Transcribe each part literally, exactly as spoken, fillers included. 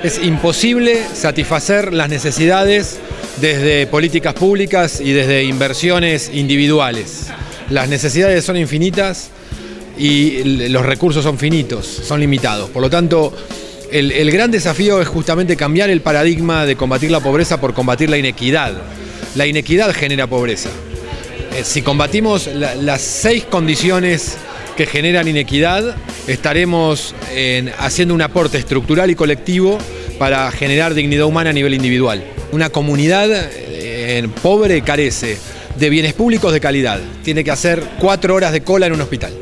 Es imposible satisfacer las necesidades desde políticas públicas y desde inversiones individuales. Las necesidades son infinitas y los recursos son finitos, son limitados. Por lo tanto, el, el gran desafío es justamente cambiar el paradigma de combatir la pobreza por combatir la inequidad. La inequidad genera pobreza. Eh, si combatimos la, las seis condiciones que generan inequidad, estaremos eh, haciendo un aporte estructural y colectivo para generar dignidad humana a nivel individual. Una comunidad eh, pobre carece de bienes públicos de calidad. Tiene que hacer cuatro horas de cola en un hospital.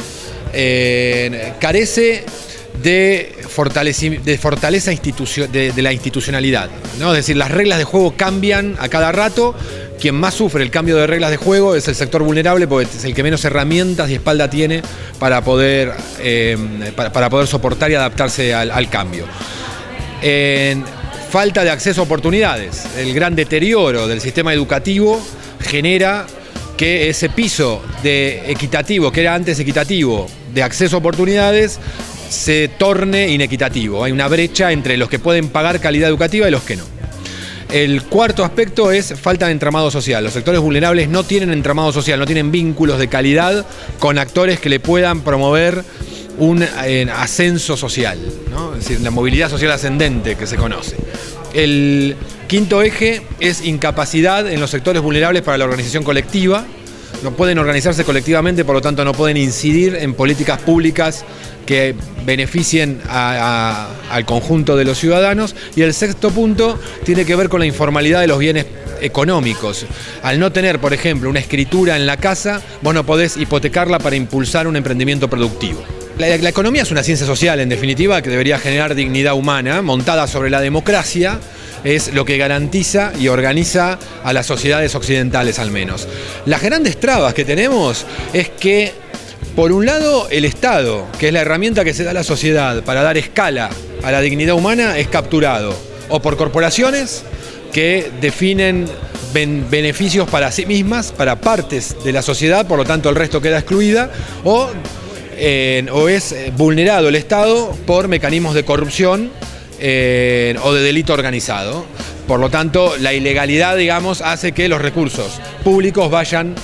Eh, carece de, de fortaleza de, de la institucionalidad, ¿no? Es decir, las reglas de juego cambian a cada rato. Quien más sufre el cambio de reglas de juego es el sector vulnerable, porque es el que menos herramientas y espalda tiene para poder, eh, para, para poder soportar y adaptarse al, al cambio. Eh, falta de acceso a oportunidades. El gran deterioro del sistema educativo genera que ese piso de equitativo, que era antes equitativo, de acceso a oportunidades, se torne inequitativo. Hay una brecha entre los que pueden pagar calidad educativa y los que no. El cuarto aspecto es falta de entramado social. Los sectores vulnerables no tienen entramado social, no tienen vínculos de calidad con actores que le puedan promover un eh, ascenso social, ¿no? Es decir, la movilidad social ascendente que se conoce. El quinto eje es incapacidad en los sectores vulnerables para la organización colectiva. No pueden organizarse colectivamente, por lo tanto no pueden incidir en políticas públicas que beneficien a, a, al conjunto de los ciudadanos. Y el sexto punto tiene que ver con la informalidad de los bienes económicos. Al no tener, por ejemplo, una escritura en la casa, vos no podés hipotecarla para impulsar un emprendimiento productivo. La, la economía es una ciencia social, en definitiva, que debería generar dignidad humana, montada sobre la democracia. Es lo que garantiza y organiza a las sociedades occidentales, al menos. Las grandes trabas que tenemos es que, por un lado, el Estado, que es la herramienta que se da a la sociedad para dar escala a la dignidad humana, es capturado o por corporaciones que definen ben- beneficios para sí mismas, para partes de la sociedad, por lo tanto el resto queda excluida, o, eh, o es vulnerado el Estado por mecanismos de corrupción Eh, o de delito organizado. Por lo tanto, la ilegalidad, digamos, hace que los recursos públicos vayan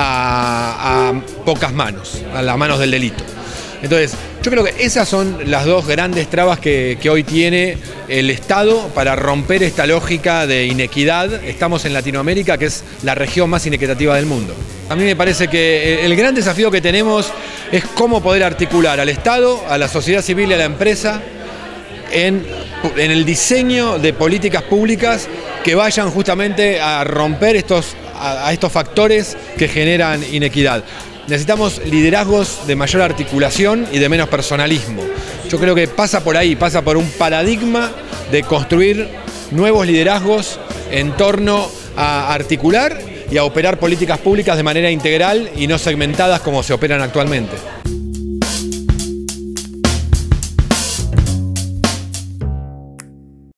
a, a pocas manos, a las manos del delito. Entonces, yo creo que esas son las dos grandes trabas que, que hoy tiene el Estado para romper esta lógica de inequidad. Estamos en Latinoamérica, que es la región más inequitativa del mundo. A mí me parece que el gran desafío que tenemos es cómo poder articular al Estado, a la sociedad civil y a la empresa En, en el diseño de políticas públicas que vayan justamente a romper estos, a, a estos factores que generan inequidad. Necesitamos liderazgos de mayor articulación y de menos personalismo. Yo creo que pasa por ahí, pasa por un paradigma de construir nuevos liderazgos en torno a articular y a operar políticas públicas de manera integral y no segmentadas como se operan actualmente.